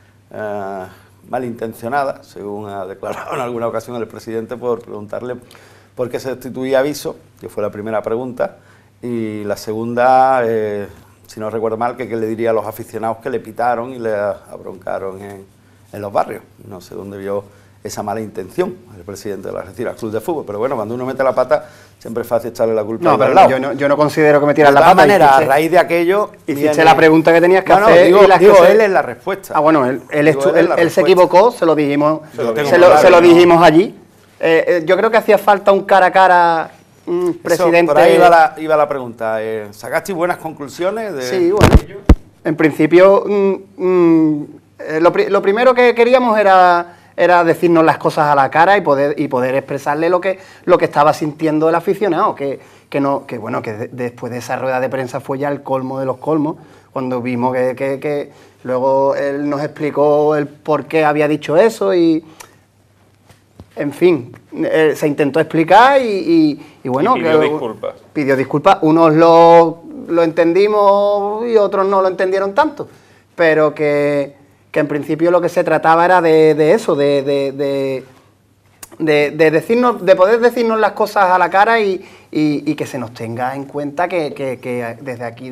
Speaker 2: malintencionadas, según ha declarado en alguna ocasión el presidente, por preguntarle por qué se destituía Viso, que fue la primera pregunta, y la segunda, si no recuerdo mal, que le diría a los aficionados que le pitaron y le abroncaron en los barrios. No sé dónde vio esa mala intención el presidente de la Algeciras Club de Fútbol, pero bueno, cuando uno mete la pata siempre es fácil echarle la culpa
Speaker 4: No,
Speaker 2: al
Speaker 4: pero
Speaker 2: lado.
Speaker 4: yo no considero que me tiras
Speaker 2: De
Speaker 4: la
Speaker 2: todas
Speaker 4: pata.
Speaker 2: maneras, a raíz de aquello...
Speaker 4: Hiciste
Speaker 2: viene-
Speaker 4: la pregunta que tenías que hacer.
Speaker 2: digo,
Speaker 4: y las que
Speaker 2: digo
Speaker 4: se-
Speaker 2: él en la respuesta.
Speaker 4: Ah, bueno, él
Speaker 2: Digo, él en la
Speaker 4: se
Speaker 2: respuesta.
Speaker 4: equivocó, se lo dijimos,
Speaker 2: tengo
Speaker 4: se
Speaker 2: claro,
Speaker 4: lo
Speaker 2: ¿no?
Speaker 4: dijimos allí. Yo creo que hacía falta un cara a cara, presidente.
Speaker 2: Eso, por ahí iba la pregunta. ¿Sacaste buenas conclusiones?
Speaker 4: Sí, bueno. En principio, lo primero que queríamos era era decirnos las cosas a la cara y poder expresarle lo que estaba sintiendo el aficionado, que después de esa rueda de prensa fue ya el colmo de los colmos, cuando vimos que luego él nos explicó el por qué había dicho eso y, en fin, se intentó explicar y bueno...
Speaker 5: Y pidió disculpas.
Speaker 4: Pidió disculpas, unos lo entendimos y otros no lo entendieron tanto, pero que en principio lo que se trataba era de eso, de decirnos, de poder decirnos las cosas a la cara y que se nos tenga en cuenta que desde aquí,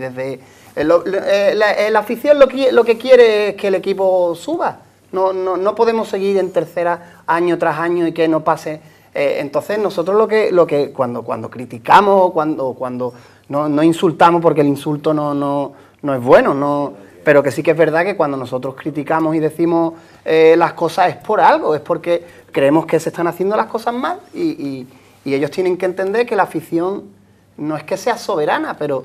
Speaker 4: la afición lo que quiere es que el equipo suba. No podemos seguir en tercera año tras año y que no pase. Entonces nosotros lo que cuando criticamos, cuando no insultamos, porque el insulto no es bueno, pero que sí que es verdad que cuando nosotros criticamos y decimos las cosas es por algo, es porque creemos que se están haciendo las cosas mal y ellos tienen que entender que la afición no es que sea soberana, pero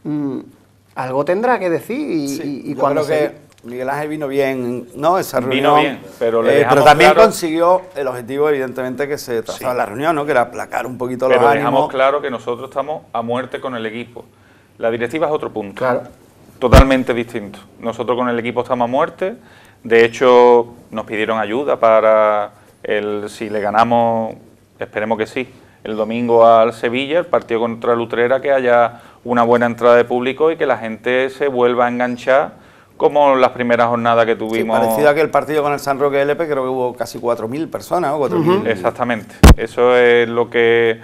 Speaker 4: algo tendrá que decir
Speaker 2: yo creo que Miguel Ángel vino bien, ¿no? Esa reunión.
Speaker 5: Vino bien, pero
Speaker 2: pero también consiguió el objetivo, evidentemente, que se trazaba en la reunión, ¿no? Que era aplacar un poquito los ánimos.
Speaker 5: Pero dejamos claro que nosotros estamos a muerte con el equipo. La directiva es otro punto.
Speaker 4: Claro.
Speaker 5: Totalmente distinto. Nosotros con el equipo estamos a muerte. De hecho, nos pidieron ayuda para si le ganamos, esperemos que sí, el domingo al Sevilla, el partido contra el Utrera, que haya una buena entrada de público y que la gente se vuelva a enganchar como las primeras jornadas que tuvimos.
Speaker 2: Sí, parecido a que el partido con el San Roque LP, creo que hubo casi 4.000 personas, ¿no? 4.000.
Speaker 5: Exactamente. Eso es lo que,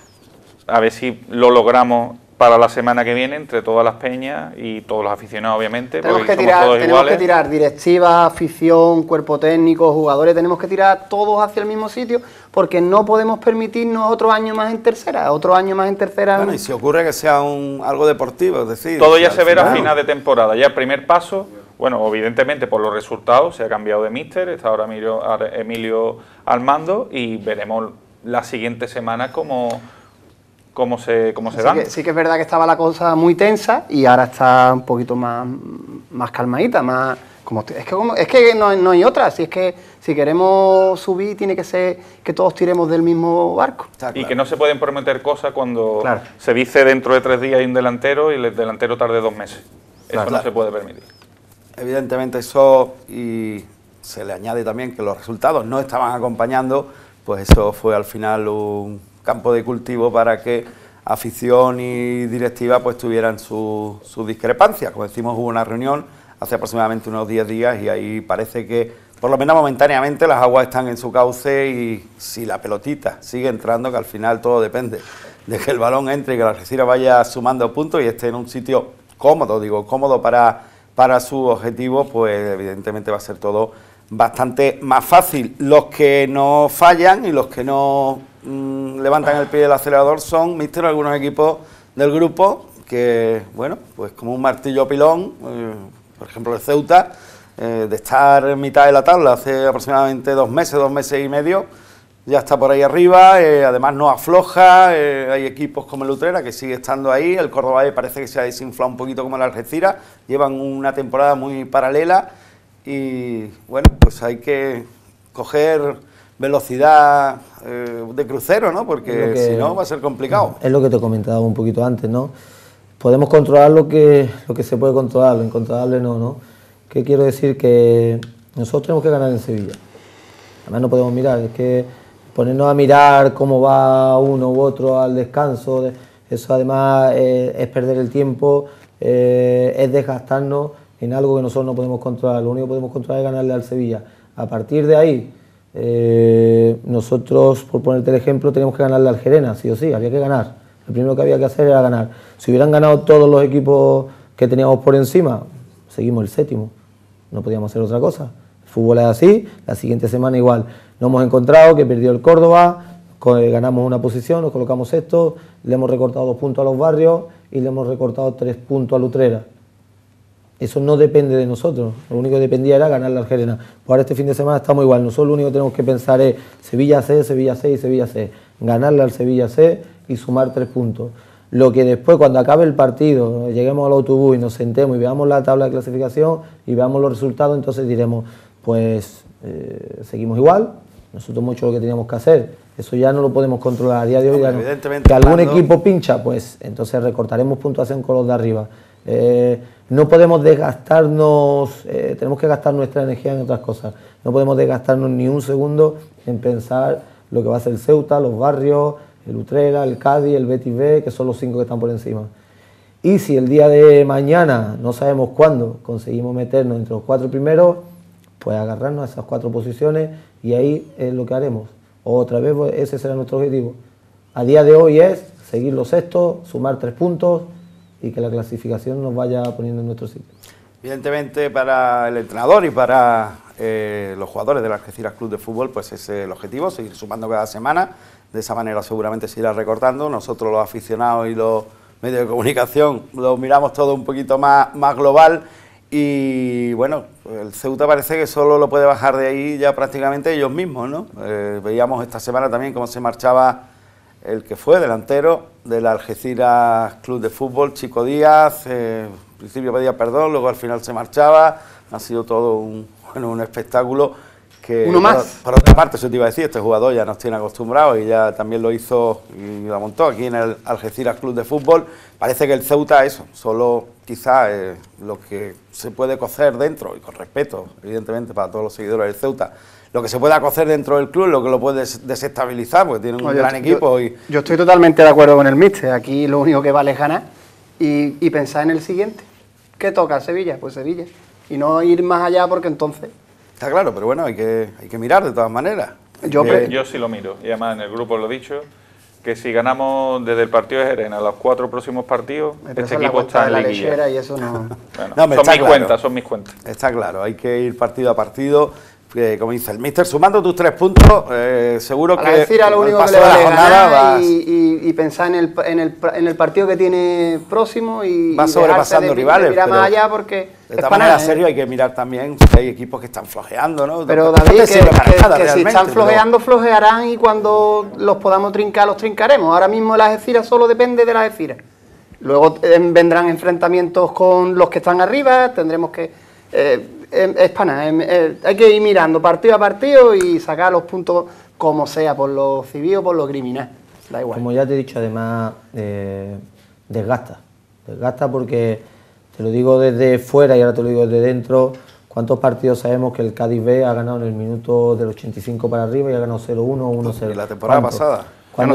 Speaker 5: a ver si lo logramos para la semana que viene, entre todas las peñas y todos los aficionados, obviamente.
Speaker 4: Tenemos que tirar directiva, afición, cuerpo técnico, jugadores, tenemos que tirar todos hacia el mismo sitio, porque no podemos permitirnos otro año más en tercera.
Speaker 2: Bueno, y si ocurre que sea algo deportivo, es decir...
Speaker 5: Todo ya se verá a final de temporada. Ya el primer paso, bueno, evidentemente por los resultados, se ha cambiado de míster, está ahora Emilio al mando y veremos la siguiente semana cómo se dan.
Speaker 4: Sí que es verdad que estaba la cosa muy tensa y ahora está un poquito más calmadita, más es que no hay otra. Si es que si queremos subir tiene que ser que todos tiremos del mismo barco.
Speaker 5: Y que no se pueden prometer cosas cuando se dice dentro de 3 días hay un delantero y el delantero tarde 2 meses. Eso no se puede permitir.
Speaker 2: Evidentemente eso, y se le añade también que los resultados no estaban acompañando, pues eso fue al final un campo de cultivo para que afición y directiva pues tuvieran sus discrepancias. Como decimos, hubo una reunión hace aproximadamente unos 10 días y ahí parece que, por lo menos momentáneamente, las aguas están en su cauce y si la pelotita sigue entrando, que al final todo depende de que el balón entre y que la Algeciras vaya sumando puntos y esté en un sitio cómodo para su objetivo, pues evidentemente va a ser todo bastante más fácil. Los que no fallan y los que no levantan el pie del acelerador son, míster, algunos equipos del grupo que, bueno, pues como un martillo pilón, por ejemplo el Ceuta, de estar en mitad de la tabla hace aproximadamente 2 meses y medio, ya está por ahí arriba, además no afloja, hay equipos como el Utrera que sigue estando ahí, el Córdoba parece que se ha desinflado un poquito como el Algeciras, llevan una temporada muy paralela y, bueno, pues hay que coger velocidad de crucero, ¿no? Porque si no va a ser complicado.
Speaker 3: Es lo que te comentaba un poquito antes, ¿no? Podemos controlar lo que se puede controlar, lo incontrolable no. ¿Qué quiero decir? Que nosotros tenemos que ganar en Sevilla. Además no podemos mirar, es que ponernos a mirar cómo va uno u otro al descanso, eso además es perder el tiempo, es desgastarnos en algo que nosotros no podemos controlar. Lo único que podemos controlar es ganarle al Sevilla. A partir de ahí, nosotros, por ponerte el ejemplo, tenemos que ganarle al Gerena, sí o sí, había que ganar. Lo primero que había que hacer era ganar. Si hubieran ganado todos los equipos que teníamos por encima, seguimos el 7º, no podíamos hacer otra cosa. El fútbol es así, la siguiente semana igual. Nos hemos encontrado que perdió el Córdoba, ganamos una posición, nos colocamos esto, le hemos recortado 2 puntos a los Barrios y le hemos recortado 3 puntos al Utrera. Eso no depende de nosotros, lo único que dependía era ganarle al Gerena. Pues ahora este fin de semana estamos igual, nosotros lo único que tenemos que pensar es Sevilla C, Sevilla C y Sevilla C. Ganarle al Sevilla C y sumar 3 puntos. Lo que después, cuando acabe el partido, lleguemos al autobús y nos sentemos y veamos la tabla de clasificación y veamos los resultados, entonces diremos, pues seguimos igual. Nosotros hemos hecho lo que teníamos que hacer. Eso ya no lo podemos controlar a día de hoy.
Speaker 2: No,
Speaker 3: no.
Speaker 2: evidentemente,
Speaker 3: Que algún equipo pincha, pues entonces recortaremos puntuación con los de arriba. No podemos desgastarnos, tenemos que gastar nuestra energía en otras cosas. No podemos desgastarnos ni un segundo en pensar lo que va a hacer el Ceuta, los Barrios, el Utrera, el Cádiz, el Betis B, que son los 5 que están por encima. Y si el día de mañana, no sabemos cuándo, conseguimos meternos entre los 4 primeros, pues agarrarnos a esas 4 posiciones y ahí es lo que haremos. Otra vez, pues, ese será nuestro objetivo. A día de hoy es seguir los sextos, sumar 3 puntos y que la clasificación nos vaya poniendo en nuestro sitio.
Speaker 2: Evidentemente para el entrenador y para los jugadores del Algeciras Club de Fútbol, pues ese es el objetivo, seguir sumando cada semana. De esa manera seguramente se irá recortando. Nosotros los aficionados y los medios de comunicación lo miramos todo un poquito más global. Y bueno, el Ceuta parece que solo lo puede bajar de ahí ya prácticamente ellos mismos, ¿no? Veíamos esta semana también cómo se marchaba el que fue delantero del Algeciras Club de Fútbol, Chico Díaz. Al principio pedía perdón, luego al final se marchaba. Ha sido todo un espectáculo que...
Speaker 4: Uno más.
Speaker 2: Por otra parte, eso te iba a decir, este jugador ya nos tiene acostumbrados y ya también lo hizo y la montó aquí en el Algeciras Club de Fútbol. Parece que el Ceuta, eso, solo quizá lo que se puede cocer dentro, y con respeto, evidentemente, para todos los seguidores del Ceuta, lo que se pueda cocer dentro del club, lo que lo puede desestabilizar, porque tiene un gran equipo.
Speaker 4: Yo estoy totalmente de acuerdo con el míster. Aquí lo único que vale es ganar y pensar en el siguiente. ¿Qué toca? Sevilla, pues Sevilla. Y no ir más allá porque entonces...
Speaker 2: Está claro, pero bueno, hay que mirar de todas maneras.
Speaker 5: Yo sí lo miro, y además en el grupo lo he dicho, que si ganamos desde el partido de Jerez a los 4 próximos partidos, este equipo está en liguilla.
Speaker 4: Y eso no...
Speaker 5: Bueno, son mis cuentas.
Speaker 2: Está claro, hay que ir partido a partido. Como dice el míster, sumando tus 3 puntos, seguro que
Speaker 4: decir a lo único que le vale ganar y pensar en el partido que tiene próximo y
Speaker 2: va sobrepasando rivales.
Speaker 4: Mirar más allá porque
Speaker 2: de esta manera serio hay que mirar también si hay equipos que están flojeando, ¿no?
Speaker 4: Pero David, que si están flojeando, flojearán y cuando los podamos trincar, los trincaremos. Ahora mismo el Algeciras solo depende de la Algeciras. Luego vendrán enfrentamientos con los que están arriba, tendremos que... es para nada, hay que ir mirando partido a partido y sacar los puntos como sea, por lo civil o por lo criminal, da igual.
Speaker 3: Como ya te he dicho, además, desgasta porque, te lo digo desde fuera y ahora te lo digo desde dentro, ¿cuántos partidos sabemos que el Cádiz B ha ganado en el minuto del 85 para arriba y ha ganado 0-1 o 1-0?
Speaker 2: La temporada pasada.
Speaker 3: Cuando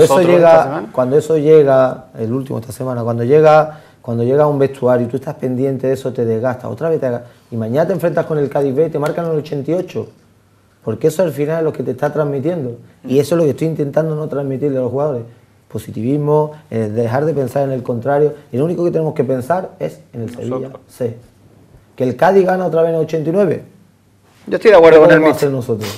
Speaker 3: eso llega, el último esta semana, cuando llega a un vestuario y tú estás pendiente de eso, te desgastas, otra vez y mañana te enfrentas con el Cádiz B y te marcan el 88, porque eso al final es lo que te está transmitiendo, y eso es lo que estoy intentando no transmitirle a los jugadores, positivismo, dejar de pensar en el contrario, y lo único que tenemos que pensar es en el Sevilla C. ¿Que el Cádiz gana otra vez en el 89?
Speaker 4: Yo estoy de acuerdo con el
Speaker 3: míster.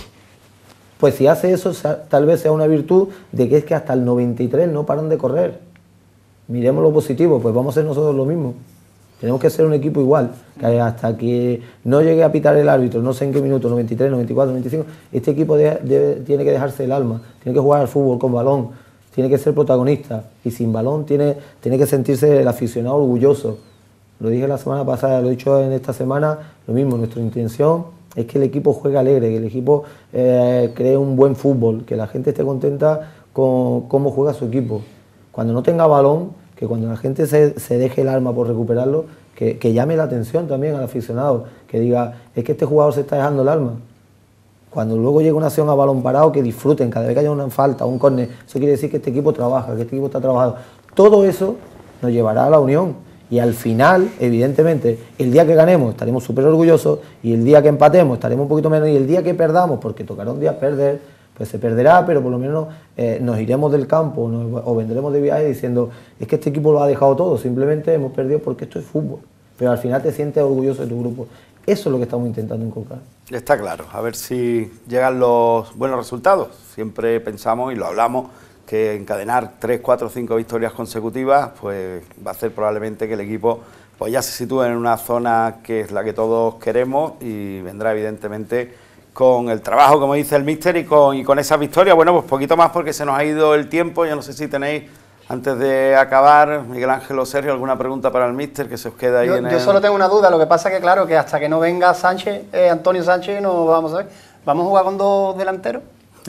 Speaker 3: Pues si hace eso, tal vez sea una virtud de que es que hasta el 93 no paran de correr. Miremos lo positivo, pues vamos a ser nosotros lo mismo. Tenemos que ser un equipo igual, que hasta que no llegue a pitar el árbitro, no sé en qué minuto, 93, 94, 95, este equipo tiene que dejarse el alma, tiene que jugar al fútbol con balón, tiene que ser protagonista, y sin balón tiene que sentirse el aficionado orgulloso. Lo dije la semana pasada, lo he dicho en esta semana, lo mismo, nuestra intención es que el equipo juegue alegre, que el equipo cree un buen fútbol, que la gente esté contenta con cómo juega su equipo. Cuando no tenga balón, que cuando la gente se deje el alma por recuperarlo, que llame la atención también al aficionado, que diga, es que este jugador se está dejando el alma. Cuando luego llega una acción a balón parado, que disfruten, cada vez que haya una falta, un córner, eso quiere decir que este equipo trabaja, que este equipo está trabajando. Todo eso nos llevará a la unión. Y al final, evidentemente, el día que ganemos estaremos súper orgullosos, y el día que empatemos estaremos un poquito menos, y el día que perdamos, porque tocará un día perder, pues se perderá, pero por lo menos nos iremos del campo o vendremos de viaje diciendo, es que este equipo lo ha dejado todo, simplemente hemos perdido porque esto es fútbol. Pero al final te sientes orgulloso de tu grupo. Eso es lo que estamos intentando inculcar.
Speaker 2: Está claro, a ver si llegan los buenos resultados. Siempre pensamos y lo hablamos, que encadenar 3, 4, 5 victorias consecutivas pues va a hacer probablemente que el equipo pues ya se sitúe en una zona que es la que todos queremos, y vendrá evidentemente con el trabajo, como dice el míster, y con esas victorias. Bueno, pues poquito más porque se nos ha ido el tiempo. Yo no sé si tenéis Antes de acabar, Miguel Ángel o Sergio, ¿alguna pregunta para el míster que se os queda ahí
Speaker 4: Yo solo tengo una duda, lo que pasa que claro, que hasta que no venga Antonio Sánchez, no vamos a ver. ¿Vamos a jugar con dos delanteros?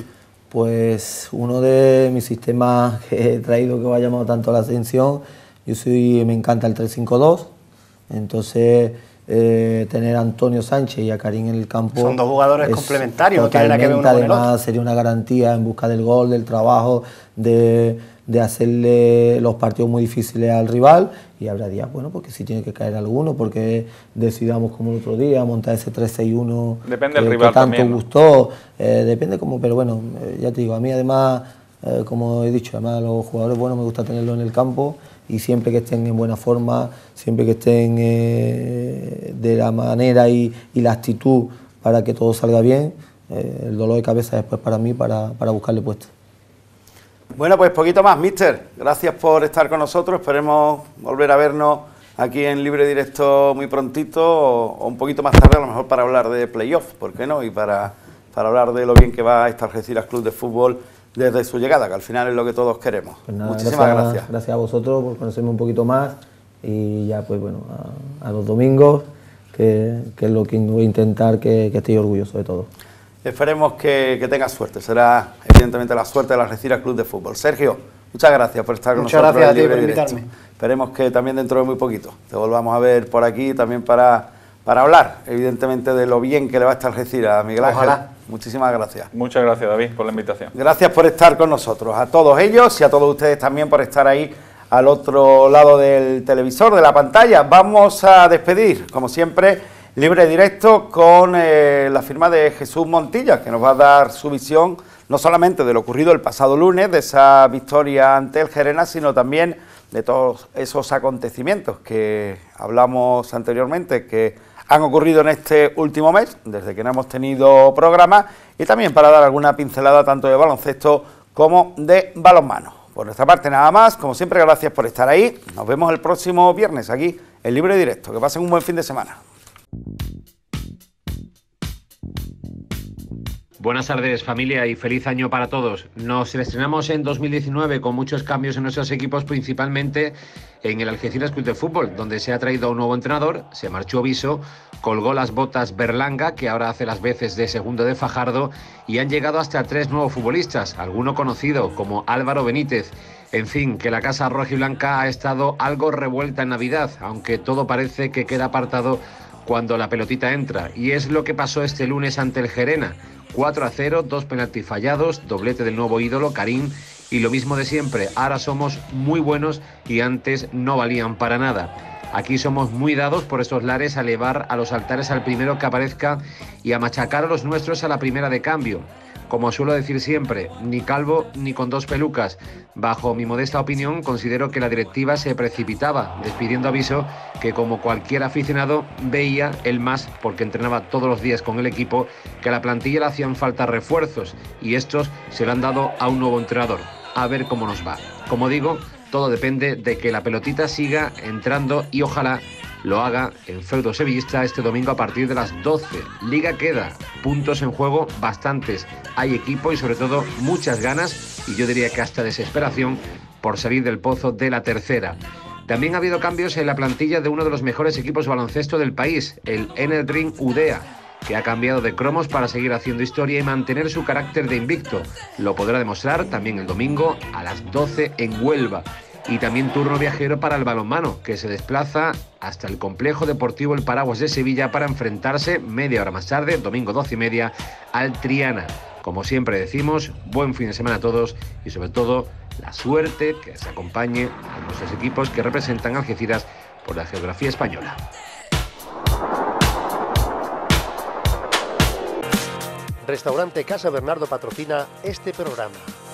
Speaker 3: Pues uno de mis sistemas que he traído que me ha llamado tanto la atención, me encanta el 3-5-2, entonces tener a Antonio Sánchez y a Karim en el campo...
Speaker 4: Son dos jugadores complementarios, no tiene nada que ver uno con el otro.
Speaker 3: Además sería una garantía en busca del gol, del trabajo, de hacerle los partidos muy difíciles al rival, y habrá días, bueno, porque si tiene que caer alguno, porque decidamos como el otro día, montar ese 3-6-1
Speaker 5: depende del rival
Speaker 3: que tanto
Speaker 5: también, ¿no?
Speaker 3: gustó, depende como, pero bueno, ya te digo, a mí además, como he dicho, además los jugadores buenos me gusta tenerlos en el campo, y siempre que estén en buena forma, siempre que estén de la manera y la actitud para que todo salga bien, el dolor de cabeza después para mí, para buscarle puesto.
Speaker 2: Bueno, pues poquito más, míster. Gracias por estar con nosotros. Esperemos volver a vernos aquí en Libre Directo muy prontito o un poquito más tarde, a lo mejor para hablar de playoff, ¿por qué no? Y para hablar de lo bien que va esta Algeciras Club de Fútbol desde su llegada, que al final es lo que todos queremos.
Speaker 3: Pues nada,
Speaker 2: muchísimas gracias.
Speaker 3: Gracias a vosotros por conocerme un poquito más, y ya pues bueno, a los domingos, que es lo que voy a intentar, que estéis orgullosos de todo.
Speaker 2: Esperemos que tengas suerte, será evidentemente la suerte de la Algeciras Club de Fútbol. Sergio, muchas gracias por estar con nosotros.
Speaker 4: Muchas gracias a ti
Speaker 2: Libre
Speaker 4: por
Speaker 2: Directo.
Speaker 4: invitarme.
Speaker 2: Esperemos que también dentro de muy poquito te volvamos a ver por aquí también para hablar, evidentemente, de lo bien que le va a esta Algeciras. Miguel Ángel,
Speaker 4: Ojalá.
Speaker 2: muchísimas gracias.
Speaker 5: Muchas gracias, David, por la invitación.
Speaker 2: Gracias por estar con nosotros, a todos ellos y a todos ustedes también por estar ahí al otro lado del televisor, de la pantalla. Vamos a despedir, como siempre, Libre Directo con la firma de Jesús Montilla, que nos va a dar su visión no solamente de lo ocurrido el pasado lunes, de esa victoria ante el Gerena, sino también de todos esos acontecimientos que hablamos anteriormente, que han ocurrido en este último mes, desde que no hemos tenido programa, y también para dar alguna pincelada tanto de baloncesto como de balonmano. Por nuestra parte nada más, como siempre, gracias por estar ahí. Nos vemos el próximo viernes aquí en Libre Directo. Que pasen un buen fin de semana.
Speaker 6: Buenas tardes, familia, y feliz año para todos. Nos estrenamos en 2019 con muchos cambios en nuestros equipos, principalmente en el Algeciras Club de Fútbol, donde se ha traído a un nuevo entrenador, se marchó Viso, colgó las botas Berlanga, que ahora hace las veces de segundo de Fajardo, y han llegado hasta 3 nuevos futbolistas, alguno conocido como Álvaro Benítez. En fin, que la Casa Rojiblanca ha estado algo revuelta en Navidad, aunque todo parece que queda apartado cuando la pelotita entra, y es lo que pasó este lunes ante el Gerena. 4-0, 2 penaltis fallados, doblete del nuevo ídolo, Karim, y lo mismo de siempre, ahora somos muy buenos y antes no valían para nada. Aquí somos muy dados por estos lares a elevar a los altares al primero que aparezca y a machacar a los nuestros a la primera de cambio. Como suelo decir siempre, ni calvo ni con 2 pelucas. Bajo mi modesta opinión, considero que la directiva se precipitaba, despidiendo a Viso, que como cualquier aficionado veía el más, porque entrenaba todos los días con el equipo, que a la plantilla le hacían falta refuerzos, y estos se lo han dado a un nuevo entrenador. A ver cómo nos va. Como digo, todo depende de que la pelotita siga entrando y ojalá lo haga en feudo sevillista este domingo a partir de las 12. Liga queda, puntos en juego bastantes, hay equipo y sobre todo muchas ganas, y yo diría que hasta desesperación por salir del pozo de la tercera. También ha habido cambios en la plantilla de uno de los mejores equipos de baloncesto del país, el Enerdring Udea, que ha cambiado de cromos para seguir haciendo historia y mantener su carácter de invicto. Lo podrá demostrar también el domingo a las 12 en Huelva. Y también turno viajero para el balonmano, que se desplaza hasta el Complejo Deportivo El Paraguas de Sevilla para enfrentarse media hora más tarde, domingo 12:30, al Triana. Como siempre decimos, buen fin de semana a todos y sobre todo la suerte que se acompañe a nuestros equipos que representan a Algeciras por la geografía española.
Speaker 1: Restaurante Casa Bernardo patrocina este programa.